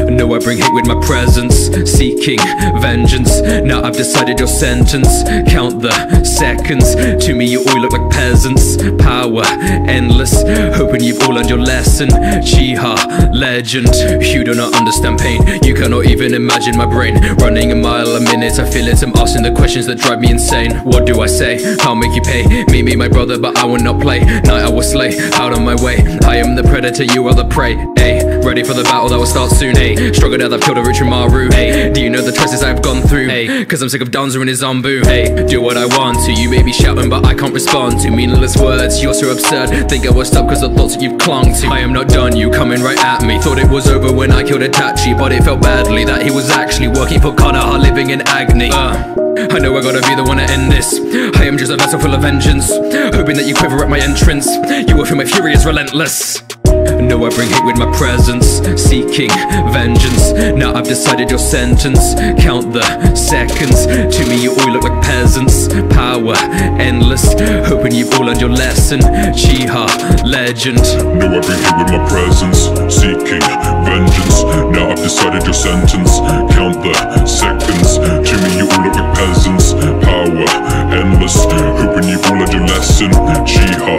No, I bring hate with my presence, seeking vengeance. Now I've decided your sentence. Count the seconds. To me you all look like peasants. Power endless, hoping you've all learned your lesson. Chiha, legend. You do not understand pain. You cannot even imagine my brain running a mile a minute. I feel it, I'm asking the questions that drive me insane. What do I say? I'll make you pay. Me, my brother, but I will not play. Night I will slay, out of my way. I am the predator, you are the prey. Ayy, ready for the battle that will start soon. Ayy, stronger now that I've killed a Richimaru. Ayy, do you know the choices I've gone through? Ayy, cause I'm sick of Danzo and his Zambu. Ayy, do what I want to. You may be shouting but I can't respond to meaningless words. You're so absurd, think I will stop cause the thoughts that you've clung to. I am not done, you coming right at me. Thought it was over when I killed Itachi, but it felt badly that he was actually working for Konoha, living in agony. I know I gotta be the one to end this. I am just a vessel full of vengeance, hoping that you quiver at my entrance. You will feel my fury is relentless. No, I bring hate with my presence, seeking vengeance. Now I've decided your sentence. Count the seconds. To me you all look like peasants. Power endless, hoping you've all learned your lesson. Chiha, legend. No, I bring hate with my presence, seeking vengeance. Now I've decided your sentence. Count the seconds. To me you all look like peasants. Power endless, hoping you've all learned your lesson. Chiha,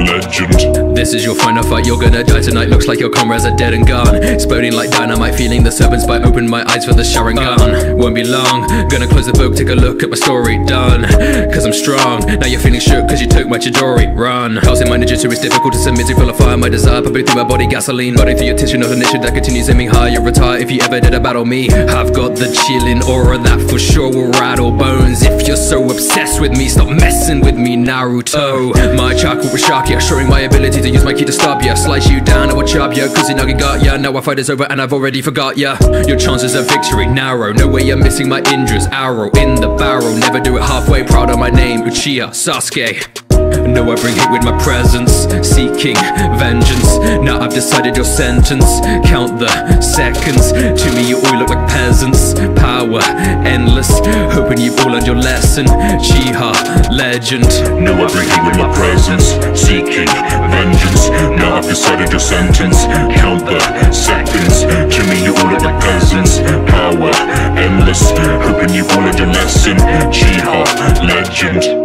legend. This is your final fight, you're gonna die tonight. Looks like your comrades are dead and gone. Exploding like dynamite, feeling the serpent's bite. Open my eyes for the Sharingan. Won't be long, gonna close the book, take a look at my story. Done, cause I'm strong. Now you're feeling shook cause you took my Chidori. Run, housing my ninjutsu is difficult to submit to. Full of fire, my desire pumping through my body. Gasoline, burning through your tissue. Not an issue that continues aiming high. You'll retire if you ever did a battle me. I've got the chilling aura that for sure will rattle bones. If you're so obsessed with me, stop messing with me, Naruto. My chakra was Shakia, showing my ability to use my ki to stop ya. Slice you down, I will chop ya, Kusanagi got ya. Now our fight is over and I've already forgot ya. Your chances of victory narrow, no way you're missing my Indra's arrow in the barrel. Never do it halfway, proud of my name, Uchiha Sasuke. No, I bring hate with my presence, seeking vengeance. Now I've decided your sentence. Count the seconds. To me you all look like peasants. Power endless, hoping you've all learned your lesson. Chiha, legend. No, I bring hate with my presence, seeking vengeance. Now I've decided your sentence. Count the seconds. To me you all look like peasants. Power endless, hoping you've all learned your lesson. Chiha, legend.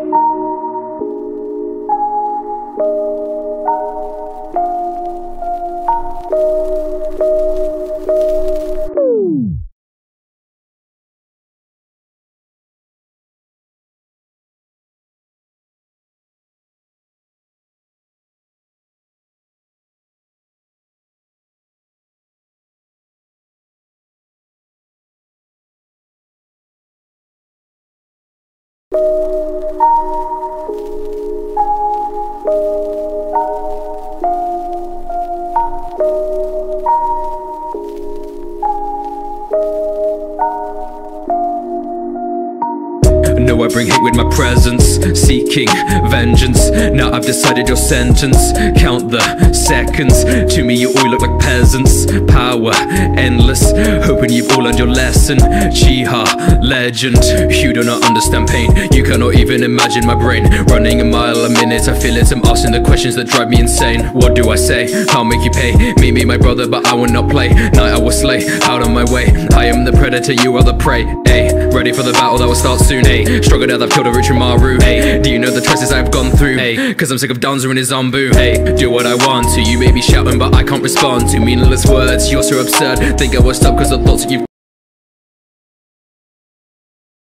No, I bring hate with my presence, seeking vengeance. Now I've decided your sentence. Count the seconds. To me you all look like peasants. Power endless, hoping you've all learned your lesson. Chiha, legend. You do not understand pain. You cannot even imagine my brain running a mile a minute. I feel it, I'm asking the questions that drive me insane. What do I say? I'll make you pay. Me, my brother, but I will not play. Night I will slay, out of my way. I am the predator, you are the prey. Ayy, ready for the battle that will start soon. Ayy, stronger now that I've killed a Richimaru. Ayy, do you know the choices I've gone through? Ayy, cause I'm sick of Danzo and his Zambu. Ayy, do what I want to. You may be shouting but I can't respond to meaningless words. You're so absurd, think I will stop cause the thoughts that you've